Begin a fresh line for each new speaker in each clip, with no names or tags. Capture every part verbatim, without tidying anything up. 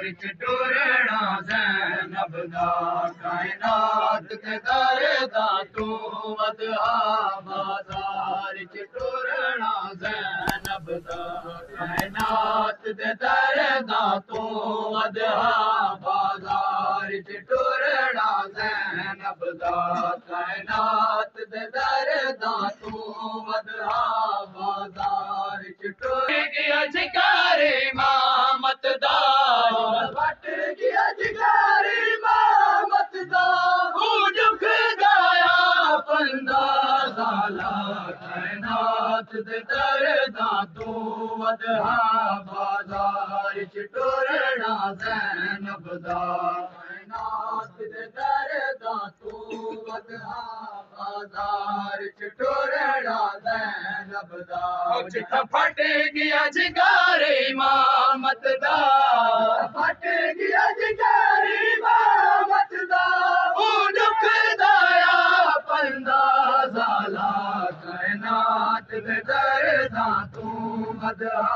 च टुरना ज़ैनब दा कायनात ते दरदा तू वधा बाज़ार च टुरना ज़ैनब दा कायनात ते दरदा तू वधा बाज़ार च टुरना ज़ैनब दा कायनात ते दरदा तू वधा बाज़ार च टुर गया जिगारे इमामत दा वट गया जिगारे इमामत दा हू दुख गाया पंदा ज़ाला कायनात दे दरदा तू वधा बाज़ार च टुरना ज़ैनब दा कायनात दे दरदा तू वधा बाज़ार च टुरना ज़ैनब दा चिट्ठा फट गया जिगारे इमामत दा फट गया जिगारे इमामत दा हू दुख दाया पंदा ज़ाला कायनात दे दरदा तू वधा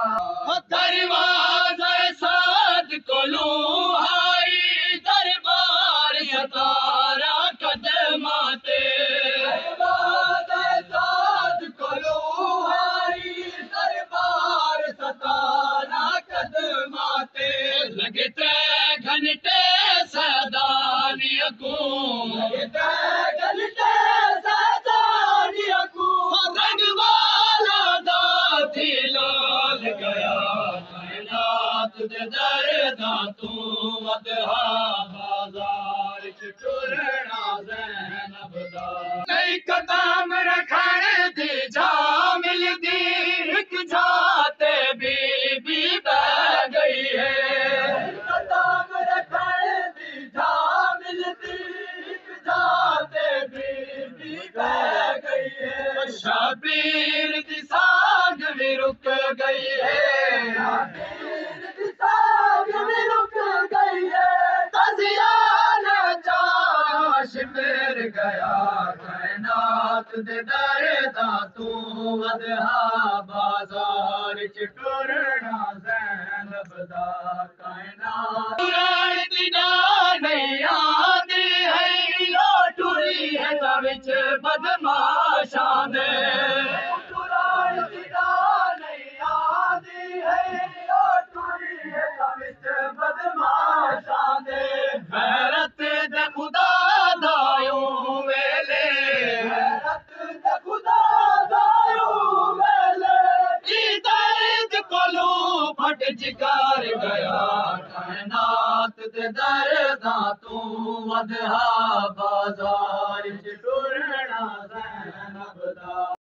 दरवाज़ा साद कोलू आई दरबार सतारा कदमा ते दरवाज़ा साद कोलू आई दरबार सतारा कदमा ते लगे त्रै घंटे सदानिया को लगे त्रै घंटे सदानिया को रंग वाला दाती लाल गया कायनात दे दरदा तू वधा बाज़ार च टुरना ज़ैनब दा नहीं कदम रखण दी जा मिलदी एक जाते बीबी बह गई है कदम रखण दी जा मिलदी एक जाते बीबी बह गई है शबीर दी साग भी रुक गई है शबीर दी साग भी रुक गई है तज़ियाना चाश फिर गया कायनात दे दरदा तू वधा बाज़ार च टुरना ज़ैनब दा कायनात टुरण दी नहीं आंदी है लो टुरी है विच बदमाशां दे टुरण दी नहीं आंदी है लो टुरी है विच बदमाशां दे गैरत दे खुदा दायो वेले गैरत दे खुदा दायो वेले ई दर्द कोलू फट जिगार गया कायनात दे दरदा तू वधा बाज़ार च टुरना ज़ैनब